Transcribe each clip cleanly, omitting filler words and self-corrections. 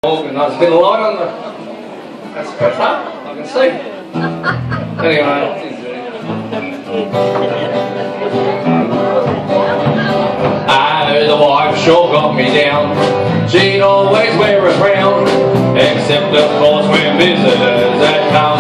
There's been a light on the... That's better, I can see. Anyway. The wife sure got me down. She'd always wear a crown, except of course when visitors had come.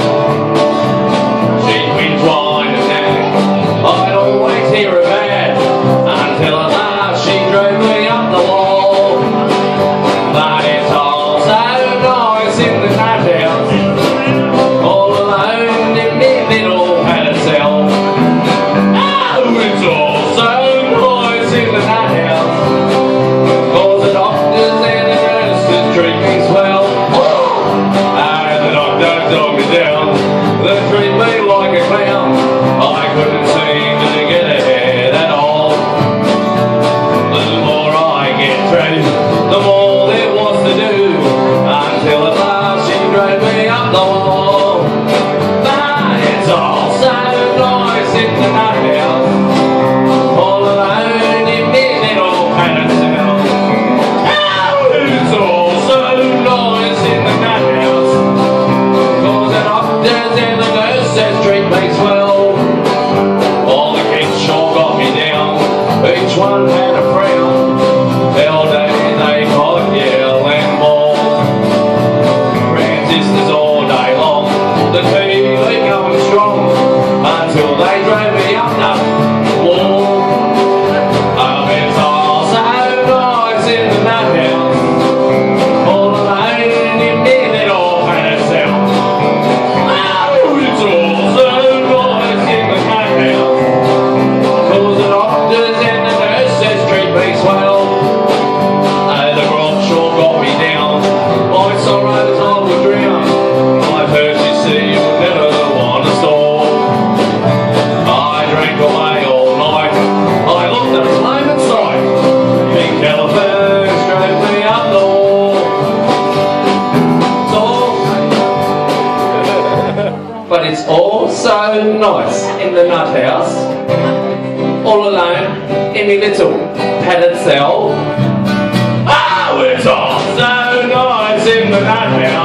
She'd whinge, whine and nag. I'd always hear her bad, until at last she drove me up the wall. But it's all so nice in the nut house, all alone in my little padded cell. Oh, it's all so nice in the nut house, 'cause the doctors and the nurses treat me swell. And the doctor told me down, they treat me like a clown. I couldn't seem to get ahead at all. The more I get through, the more there was to do, until at last she drove me up the wall. But it's all so nice in the nut house, all alone in my little padded cell. Oh, it's all so nice in the nut house, 'cause the doctors and the nurses treat me swell. All the kids sure got me down, each one had a frown. All day they could yell and bawl. Transistors all day long, the TV going strong, until they drove me up the wall. Oh, it's all so nice in the nut house, all alone in my little padded cell. Oh, it's all so nice in the nut house, 'cause the doctors and the nurses treat me swell. Oh, the grog sure got me down, my sorrows I would drown. I've heard you see you never want to stall. I drank away all night, I looked at a flaming sight. Pink elephants drove me up the wall. But it's all so nice in the nut house, all alone in my little padded cell. Oh, it's all so nice in the nut house.